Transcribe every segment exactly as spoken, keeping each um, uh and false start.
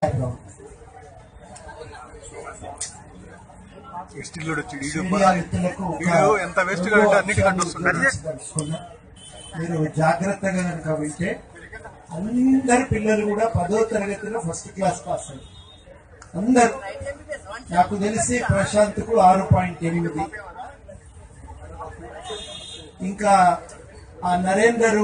మీరు జాగ్రత్తగా కనుక వింటే అందరు పిల్లలు కూడా పదో తరగతిలో ఫస్ట్ క్లాస్ పాస్ అయ్యారు. అందరు నాకు తెలిసి ప్రశాంత్కు ఆరు పాయింట్ ఎనిమిది, ఇంకా ఆ నరేందర్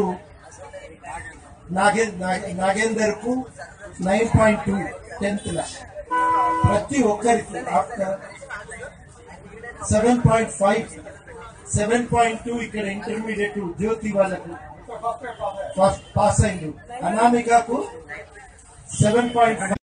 నాగేందర్ కు నైన్ పాయింట్ టూ టెన్త్ లా ప్రతి ఒక్కరికి seven point five seven point two ఇక్కడ ఇంటర్మీడియట్ జ్యోతి వాళ్ళకు పాస్ అయింది. అనామికకు సెవెన్ పాయింట్ ఫైవ్.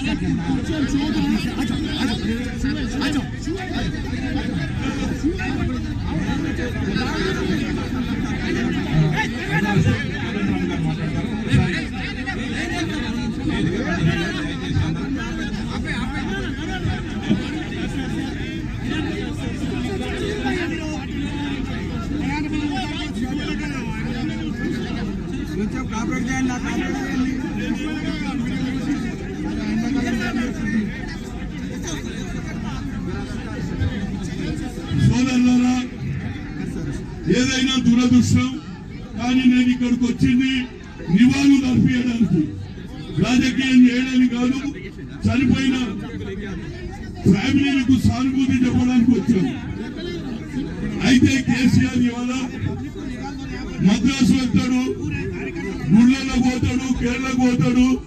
సోదరులారా, ఏదైనా దురదృష్టం, కానీ నేను ఇక్కడికి వచ్చింది నివాళులు అర్పించడానికి, రాజకీయం చేయడానికి కాదు. చనిపోయిన ఫ్యామిలీలకు సానుభూతి చెప్పడానికి వచ్చాం. అయితే కేసీఆర్ ఇవాళ మద్రాసు వెళ్తాడు, గుళ్ళలో పోతాడు, కేరళకు పోతాడు,